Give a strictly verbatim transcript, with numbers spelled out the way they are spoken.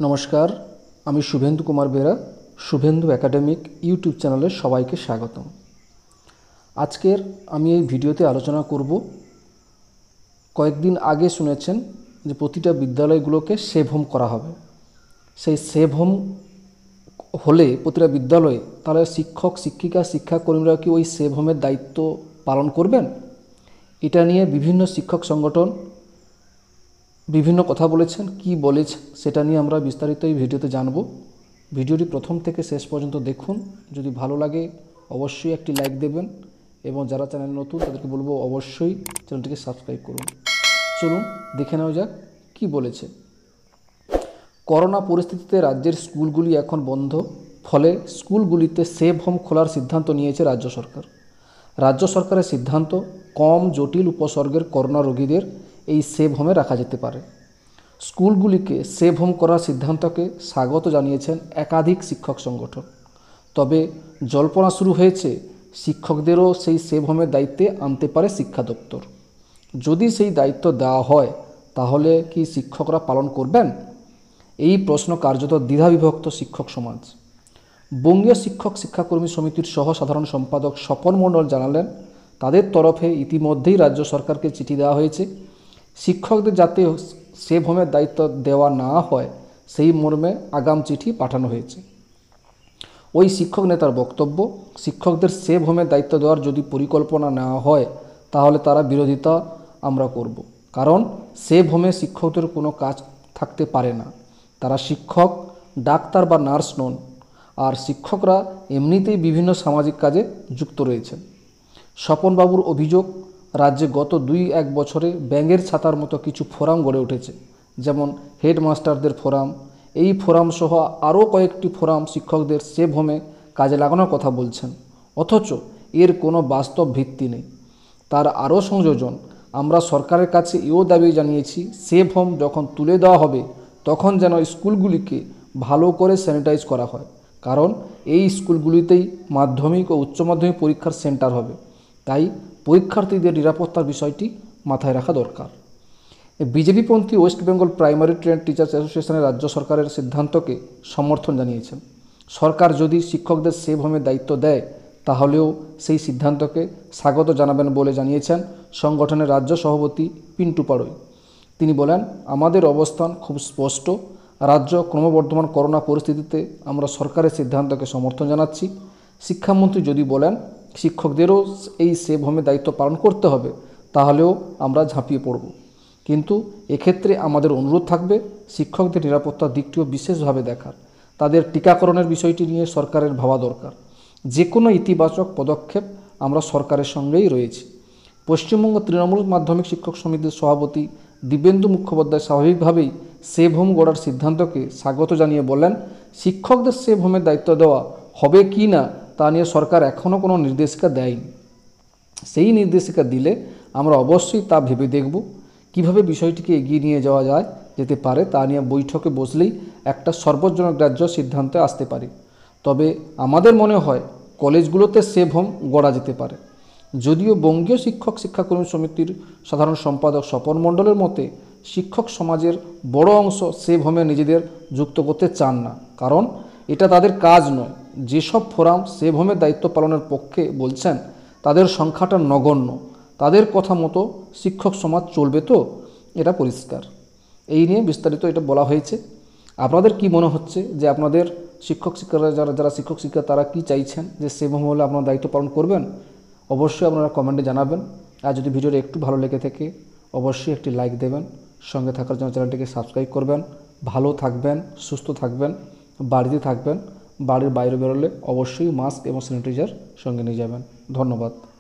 नमस्कार आमी Shubhendu Kumar Bera Shubhendu academic YouTube चैनले सबाइके स्वागतम। आजकेर आमी एई भिडियोते आलोचना करब कयेकदिन आगे शुनेछेन जे प्रतिटा विद्यालयगुलोके सेव होम करा होबे। सेई सेव होम होले प्रतिटा विद्यालये ताहले शिक्षक शिक्षिका शिक्षाकर्मीरा कि ओई सेव होमेर दायित्व पालन करबेन? एटा निये विभिन्न शिक्षक संगठन विभिन्न कथा बोलेছেন कि बोलेছেন সেটা নিয়ে আমরা বিস্তারিত এই ভিডিওতে জানব। ভিডিওটি প্রথম থেকে শেষ পর্যন্ত দেখুন। যদি ভালো লাগে অবশ্যই একটি লাইক দেবেন এবং যারা চ্যানেল নতুন তাদেরকে বলবো অবশ্যই চ্যানেলটিকে সাবস্ক্রাইব করুন। চলুন দেখে নেওয়া যাক কি বলেছে। করোনা পরিস্থিতিতে রাজ্যের স্কুলগুলি এখন বন্ধ, ফলে স্কুলগুলিতে সেভ হোম খোলার সিদ্ধান্ত নিয়েছে রাজ্য সরকার। রাজ্য সরকারের সিদ্ধান্ত কম জটিল উপসর্গের করোনা রোগীদের এই সেভ হোমে রাখা যেতে পারে। স্কুলগুলিকে সেভ হোম করার সিদ্ধান্তকে স্বাগত জানিয়েছেন একাধিক শিক্ষক সংগঠন। তবে জল্পনা শুরু হয়েছে শিক্ষকদেরও সেই সেভ হোমের দায়িত্বে আনতে পারে শিক্ষা দপ্তর। যদি সেই দায়িত্ব দেওয়া হয় তাহলে কি শিক্ষকরা পালন করবেন? এই প্রশ্ন কার্যত দ্বিধাবিভক্ত শিক্ষক সমাজ। বঙ্গীয় শিক্ষক শিক্ষাকর্মী সমিতির সহ সাধারণ সম্পাদক স্বপন মণ্ডল জানালেন, তাদের তরফে ইতিমধ্যেই রাজ্য সরকারকে চিঠি দেওয়া হয়েছে। শিক্ষকদের যাতে সেভ হোমের দায়িত্ব দেওয়া না হয় সেই মর্মে আগাম চিঠি পাঠানো হয়েছে। ওই শিক্ষক নেতার বক্তব্য, শিক্ষকদের সেভ হোমের দায়িত্ব দেওয়ার যদি পরিকল্পনা নেওয়া হয় তাহলে তারা বিরোধিতা আমরা করব। কারণ সেভ হোমে শিক্ষকদের কোনো কাজ থাকতে পারে না। তারা শিক্ষক, ডাক্তার বা নার্স নন। আর শিক্ষকরা এমনিতেই বিভিন্ন সামাজিক কাজে যুক্ত রয়েছেন। স্বপনবাবুর অভিযোগ, রাজ্যে গত দুই এক বছরে ব্যাঙের ছাতার মতো কিছু ফোরাম গড়ে উঠেছে, যেমন হেডমাস্টারদের ফোরাম। এই ফোরাম সহ আরও কয়েকটি ফোরাম শিক্ষকদের সেভ হোমে কাজে লাগানোর কথা বলছেন, অথচ এর কোনো বাস্তব ভিত্তি নেই। তার আরও সংযোজন, আমরা সরকারের কাছে এও দাবি জানিয়েছি সেভ হোম যখন তুলে দেওয়া হবে তখন যেন স্কুলগুলিকে ভালো করে স্যানিটাইজ করা হয়, কারণ এই স্কুলগুলিতেই মাধ্যমিক ও উচ্চ মাধ্যমিক পরীক্ষার সেন্টার হবে। তাই পরীক্ষার্থীদের নিরাপত্তার বিষয়টি মাথায় রাখা দরকার। বিজেপিপন্থী West Bengal primary trained teachers অ্যাসোসিয়েশনের রাজ্য সরকারের সিদ্ধান্তকে সমর্থন জানিয়েছেন। সরকার যদি শিক্ষকদের সেভ হোমের দায়িত্ব দেয় তাহলেও সেই সিদ্ধান্তকে স্বাগত জানাবেন বলে জানিয়েছেন সংগঠনের রাজ্য সভাপতি পিন্টু পাড়ই। তিনি বলেন, আমাদের অবস্থান খুব স্পষ্ট। রাজ্য ক্রমবর্ধমান করোনা পরিস্থিতিতে আমরা সরকারের সিদ্ধান্তকে সমর্থন জানাচ্ছি। শিক্ষামন্ত্রী যদি বলেন শিক্ষকদেরও এই সেভ হোমের দায়িত্ব পালন করতে হবে তাহলেও আমরা ঝাঁপিয়ে পড়ব। কিন্তু এক্ষেত্রে আমাদের অনুরোধ থাকবে শিক্ষকদের নিরাপত্তার দিকটিও বিশেষভাবে দেখার। তাদের টিকাকরণের বিষয়টি নিয়ে সরকারের ভাবা দরকার। যে কোনো ইতিবাচক পদক্ষেপ আমরা সরকারের সঙ্গেই রয়েছি। পশ্চিমবঙ্গ তৃণমূল মাধ্যমিক শিক্ষক সমিতির সভাপতি দিব্যেন্দু মুখোপাধ্যায় স্বাভাবিকভাবেই সেভ হোম গড়ার সিদ্ধান্তকে স্বাগত জানিয়ে বলেন, শিক্ষকদের সেভ হোমের দায়িত্ব দেওয়া হবে কি না তা নিয়ে সরকার এখনও কোনো নির্দেশিকা দেয়নি। সেই নির্দেশিকা দিলে আমরা অবশ্যই তা ভেবে দেখব কিভাবে বিষয়টিকে এগিয়ে নিয়ে যাওয়া যায় যেতে পারে। তা নিয়ে বৈঠকে বসলেই একটা সর্বজনগ্রাহ্য সিদ্ধান্তে আসতে পারে। তবে আমাদের মনে হয় কলেজগুলোতে সেভ হোম গড়া যেতে পারে। যদিও বঙ্গীয় শিক্ষক শিক্ষাকর্মী সমিতির সাধারণ সম্পাদক স্বপন মণ্ডলের মতে শিক্ষক সমাজের বড় অংশ সেভ হোমে নিজেদের যুক্ত করতে চান না, কারণ এটা তাদের কাজ নয়। যেসব ফোরাম সেভ হোমের দায়িত্ব পালনের পক্ষে বলছেন তাদের সংখ্যাটা নগণ্য। তাদের কথা মতো শিক্ষক সমাজ চলবে তো, এটা পরিষ্কার। এই নিয়ে বিস্তারিত এটা বলা হয়েছে। আপনাদের কি মনে হচ্ছে যে আপনাদের শিক্ষক শিক্ষারা যারা যারা শিক্ষক শিক্ষা তারা কি চাইছেন যে সেভ হোম হলে আপনারা দায়িত্ব পালন করবেন? অবশ্যই আপনারা কমেন্টে জানাবেন। আর যদি ভিডিওটা একটু ভালো লেগে থাকে অবশ্যই একটি লাইক দেবেন। সঙ্গে থাকার জন্য চ্যানেলটিকে সাবস্ক্রাইব করবেন। ভালো থাকবেন, সুস্থ থাকবেন, বাড়িতে থাকবেন। বাড়ির বাইরে বেরোলে অবশ্যই মাস্ক এবং স্যানিটাইজার সঙ্গে নিয়ে যাবেন। ধন্যবাদ।